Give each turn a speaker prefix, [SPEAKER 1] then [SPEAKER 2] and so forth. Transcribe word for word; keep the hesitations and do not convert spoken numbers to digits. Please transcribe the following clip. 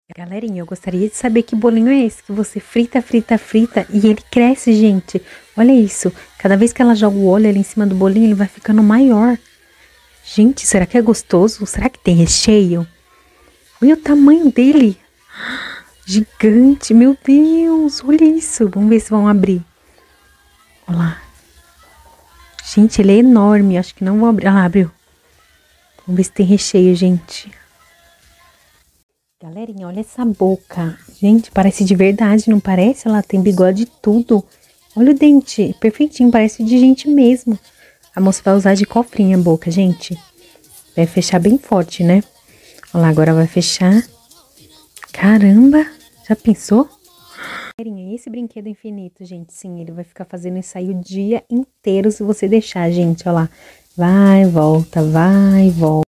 [SPEAKER 1] Galerinha, eu gostaria de saber que bolinho é esse que você frita, frita, frita e ele cresce, gente. Olha isso. Cada vez que ela joga o óleo ali em cima do bolinho, ele vai ficando maior. Gente, será que é gostoso? Será que tem recheio? Olha o tamanho dele. Gigante, meu Deus. Olha isso. Vamos ver se vão abrir. Olha lá. Gente, ele é enorme. Acho que não vão abrir. Ah lá, abriu. Vamos ver se tem recheio, gente. Galerinha, olha essa boca. Gente, parece de verdade, não parece? Ela tem bigode e tudo. Olha o dente, perfeitinho, parece de gente mesmo. A moça vai usar de cofrinho a boca, gente. Vai fechar bem forte, né? Olha lá, agora vai fechar. Caramba, já pensou? Galerinha, esse brinquedo infinito, gente, sim, ele vai ficar fazendo isso aí o dia inteiro se você deixar, gente, olha lá. Vai, volta, vai, volta.